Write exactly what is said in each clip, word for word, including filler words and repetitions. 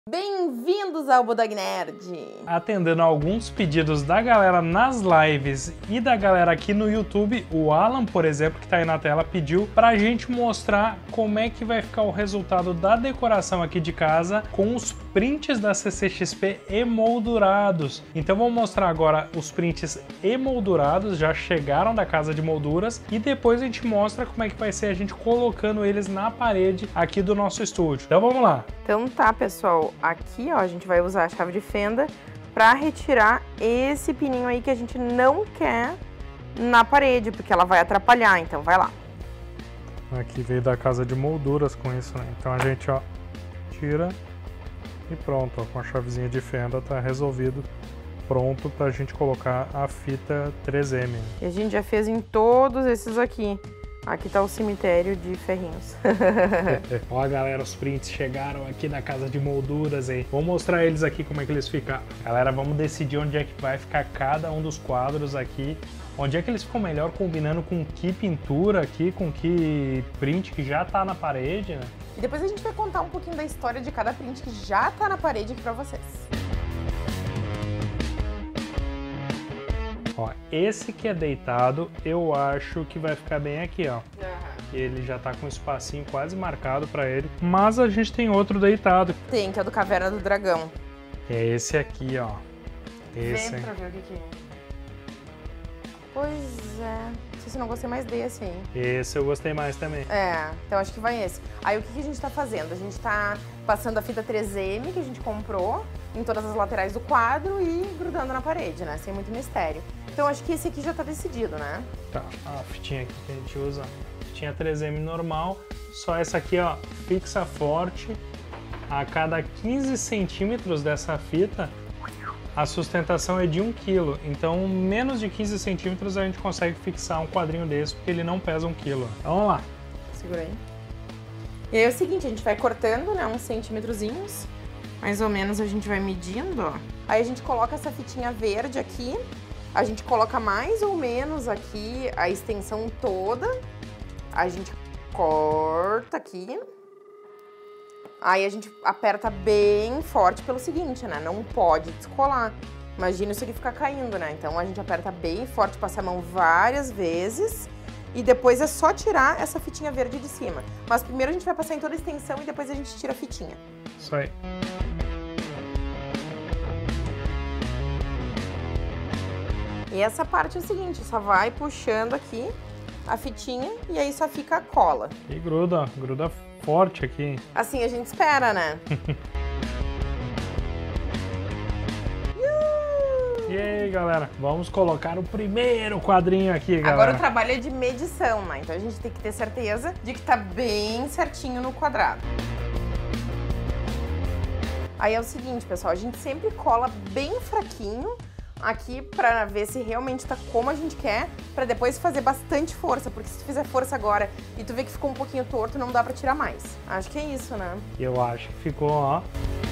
Bem-vindos ao Bulldog Nerd! Atendendo a alguns pedidos da galera nas lives e da galera aqui no YouTube, o Alan, por exemplo, que tá aí na tela, pediu pra gente mostrar como é que vai ficar o resultado da decoração aqui de casa com os prints da C C X P emoldurados. Então vou mostrar agora os prints emoldurados, já chegaram da casa de molduras, e depois a gente mostra como é que vai ser a gente colocando eles na parede aqui do nosso estúdio. Então vamos lá! Então tá, pessoal, aqui ó, a gente vai usar a chave de fenda para retirar esse pininho aí que a gente não quer na parede, porque ela vai atrapalhar, então vai lá. Aqui veio da casa de molduras com isso, né? Então a gente, ó, tira e pronto, ó, com a chavezinha de fenda tá resolvido, pronto pra gente colocar a fita três M. E a gente já fez em todos esses aqui. Aqui tá o cemitério de ferrinhos. Ó, galera, os prints chegaram aqui na casa de molduras, hein? Vou mostrar eles aqui como é que eles ficam. Galera, vamos decidir onde é que vai ficar cada um dos quadros aqui. Onde é que eles ficam melhor combinando com que pintura aqui, com que print que já tá na parede, né? E depois a gente vai contar um pouquinho da história de cada print que já tá na parede aqui pra vocês. Ó, esse que é deitado, eu acho que vai ficar bem aqui, ó. Uhum. Ele já tá com um espacinho quase marcado pra ele. Mas a gente tem outro deitado. Tem, que é do Caverna do Dragão. É esse aqui, ó. Esse. Vem pra ver o que que é. Pois é. Não sei se eu não gostei mais desse aí. Esse eu gostei mais também. É, então acho que vai esse. Aí o que que a gente tá fazendo? A gente tá passando a fita três M que a gente comprou em todas as laterais do quadro e grudando na parede, né? Sem muito mistério. Então acho que esse aqui já tá decidido, né? Tá, a fitinha aqui que a gente usa, fitinha três M normal, só essa aqui, ó, fixa forte. A cada quinze centímetros dessa fita, a sustentação é de um quilo. Então, menos de quinze centímetros a gente consegue fixar um quadrinho desse, porque ele não pesa um quilo. Então, vamos lá. Segura aí. E aí é o seguinte, a gente vai cortando, né, uns centímetrozinhos. Mais ou menos a gente vai medindo, ó. Aí a gente coloca essa fitinha verde aqui. A gente coloca mais ou menos aqui a extensão toda. A gente corta aqui. Aí a gente aperta bem forte pelo seguinte, né? Não pode descolar. Imagina isso aqui ficar caindo, né? Então a gente aperta bem forte, passa a mão várias vezes. E depois é só tirar essa fitinha verde de cima. Mas primeiro a gente vai passar em toda a extensão e depois a gente tira a fitinha. Isso aí. E essa parte é o seguinte, só vai puxando aqui a fitinha e aí só fica a cola. E gruda, gruda forte aqui. Assim a gente espera, né? E aí, galera, vamos colocar o primeiro quadrinho aqui, galera. Agora o trabalho é de medição, né? Então a gente tem que ter certeza de que tá bem certinho no quadrado. Aí é o seguinte, pessoal, a gente sempre cola bem fraquinho aqui pra ver se realmente tá como a gente quer, pra depois fazer bastante força, porque se tu fizer força agora e tu vê que ficou um pouquinho torto, não dá pra tirar mais. Acho que é isso, né? Eu acho que ficou, ó.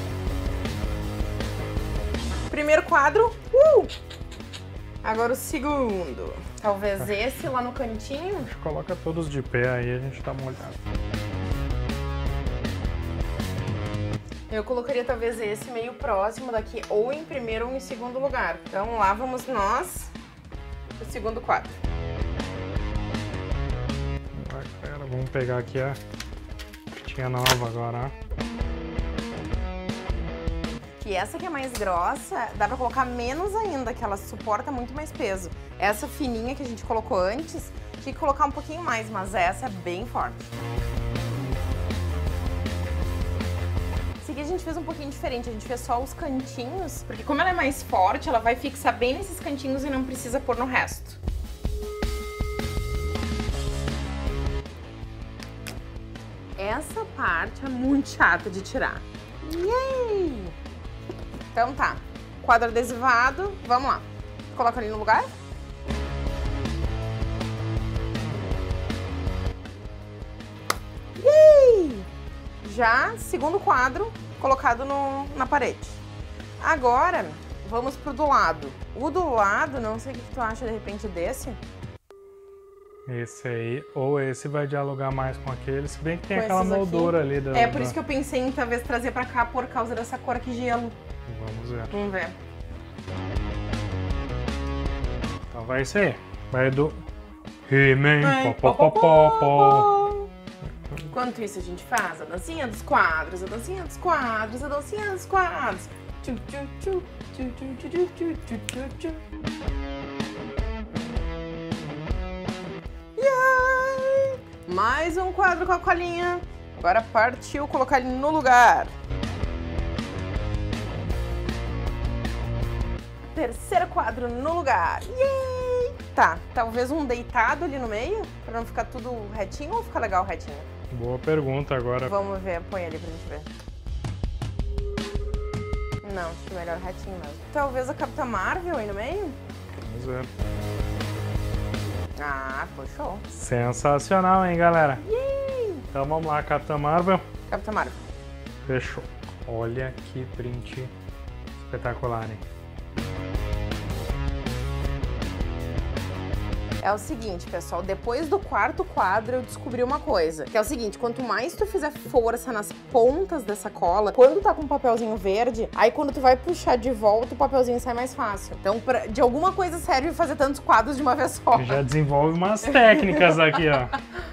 Primeiro quadro, uh! Agora o segundo. Talvez esse lá no cantinho. A gente coloca todos de pé aí, a gente dá uma olhada. Eu colocaria talvez esse meio próximo daqui, ou em primeiro ou em segundo lugar. Então lá vamos nós, o segundo quadro. Bacana, vamos pegar aqui a fitinha nova agora, ó. Que essa que é mais grossa, dá pra colocar menos ainda, que ela suporta muito mais peso. Essa fininha que a gente colocou antes, tinha que colocar um pouquinho mais, mas essa é bem forte. Esse aqui a gente fez um pouquinho diferente, a gente fez só os cantinhos, porque como ela é mais forte, ela vai fixar bem nesses cantinhos e não precisa pôr no resto. Essa parte é muito chata de tirar. Yay! Então tá, quadro adesivado, vamos lá. Coloca ali no lugar. Yay! Já segundo quadro colocado no, na parede. Agora vamos pro do lado. O do lado, não sei o que tu acha de repente desse. Esse aí, ou esse vai dialogar mais com aquele, se bem que tem Com aquela esses aqui. moldura ali. Da, É, por da... isso que eu pensei em talvez trazer pra cá por causa dessa cor aqui, gelo. Vamos ver. Vamos ver. Então vai ser. Vai do He-Man. Pó, pó, pó, pó. Enquanto isso a gente faz a dancinha dos quadros, a dancinha dos quadros, a dancinha dos quadros. Tchu, tchu, tchu, tchu, tchu, tchu, tchu, tchu, tchu, tchu. Yay! Mais um quadro com a colinha. Agora partiu colocar ele no lugar. Terceiro quadro no lugar. Yay! Tá, talvez um deitado ali no meio, pra não ficar tudo retinho ou ficar legal retinho? Boa pergunta agora. Vamos ver, põe ali pra gente ver. Não, acho que melhor retinho mesmo. Talvez a Capitã Marvel aí no meio? Vamos ver. Ah, ficou show. Sensacional, hein, galera? Yay! Então vamos lá, Capitã Marvel. Capitã Marvel. Fechou. Olha que print espetacular, hein? É o seguinte, pessoal, depois do quarto quadro eu descobri uma coisa, que é o seguinte, quanto mais tu fizer força nas pontas dessa cola, quando tá com um papelzinho verde, aí quando tu vai puxar de volta, o papelzinho sai mais fácil. Então, pra, de alguma coisa serve fazer tantos quadros de uma vez só. Já desenvolve umas técnicas aqui, ó.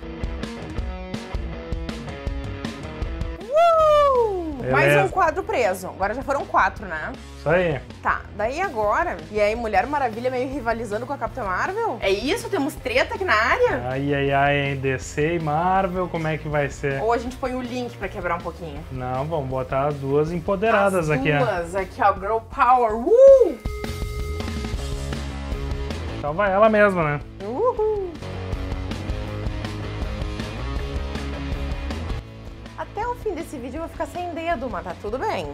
Mais um quadro preso. Agora já foram quatro, né? Isso aí. Tá, daí agora... E aí, Mulher Maravilha meio rivalizando com a Capitã Marvel? É isso? Temos treta aqui na área? Ai, ai, ai, hein? D C e Marvel, como é que vai ser? Ou a gente põe o link pra quebrar um pouquinho? Não, vamos botar as duas empoderadas as aqui, ó. As duas, aqui, ó. Girl Power. Uh! Então vai ela mesma, né? Uhul! Até o fim desse vídeo eu vou ficar sem dedo, mas tá tudo bem.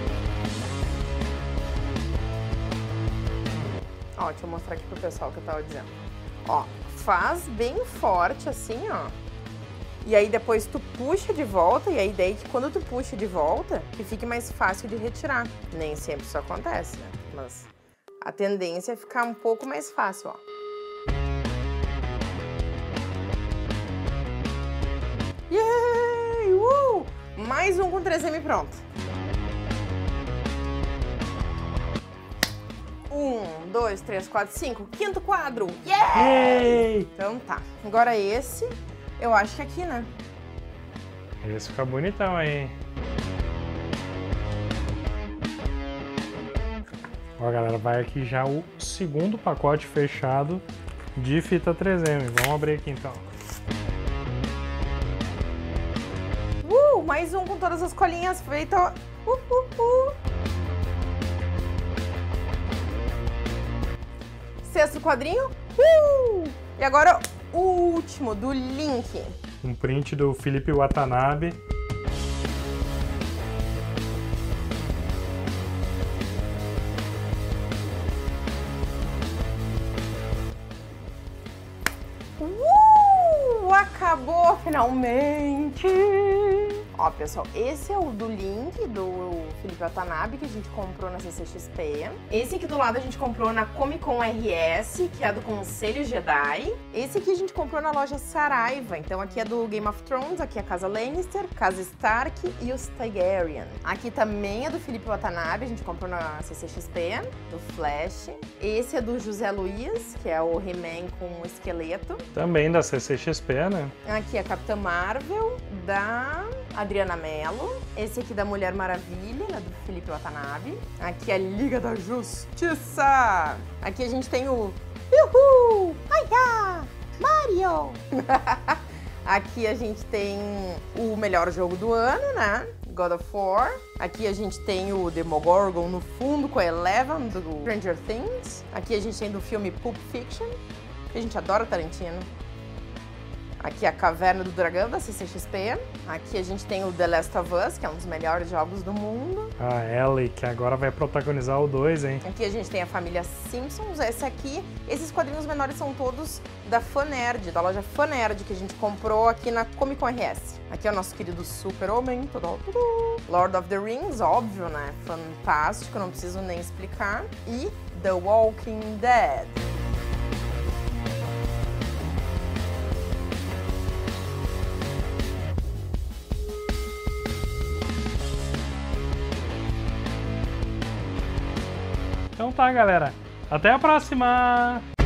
Ó, deixa eu mostrar aqui pro pessoal o que eu tava dizendo. Ó, faz bem forte assim, ó. E aí depois tu puxa de volta, e a ideia é que quando tu puxa de volta, que fique mais fácil de retirar. Nem sempre isso acontece, né? Mas a tendência é ficar um pouco mais fácil, ó. Yay! Uh! Mais um com três M pronto. Um, dois, três, quatro, cinco. Quinto quadro. Yeah! Yay! Então tá. Agora esse, eu acho que aqui, né? Esse fica bonitão aí. Ó, galera, vai aqui já o segundo pacote fechado de fita três M. Vamos abrir aqui então. Uh, mais um com todas as colinhas feitas. Uh, uh, uh. Sexto quadrinho. Uh! E agora o último, do Link. Um print do Felipe Watanabe. Uh! Acabou finalmente! Ó, pessoal, esse é o do Link, do Felipe Watanabe, que a gente comprou na C C X P. Esse aqui do lado a gente comprou na Comic Con R S, que é do Conselho Jedi. Esse aqui a gente comprou na loja Saraiva. Então aqui é do Game of Thrones, aqui é a Casa Lannister, Casa Stark e os Targaryen. Aqui também é do Felipe Watanabe, a gente comprou na C C X P, do Flash. Esse é do José Luiz, que é o He-Man com o esqueleto. Também da C C X P, né? Aqui é a Capitã Marvel, da Adriana Mello. Esse aqui da Mulher Maravilha, né, do Felipe Watanabe. Aqui é a Liga da Justiça. Aqui a gente tem o Yuhu! Hiya! Mario! Aqui a gente tem o melhor jogo do ano, né? God of War. Aqui a gente tem o Demogorgon no fundo com a Eleven do Stranger Things. Aqui a gente tem do filme Pulp Fiction, que a gente adora Tarantino. Aqui a Caverna do Dragão, da C C X P. Aqui a gente tem o The Last of Us, que é um dos melhores jogos do mundo. A Ellie, que agora vai protagonizar o dois, hein? Aqui a gente tem a família Simpsons. Esse aqui, esses quadrinhos menores são todos da Fanerd, da loja Fanerd, que a gente comprou aqui na Comic Con R S. Aqui é o nosso querido Super-Homem, Lord of the Rings, óbvio, né? Fantástico, não preciso nem explicar. E The Walking Dead. Então tá, galera. Até a próxima!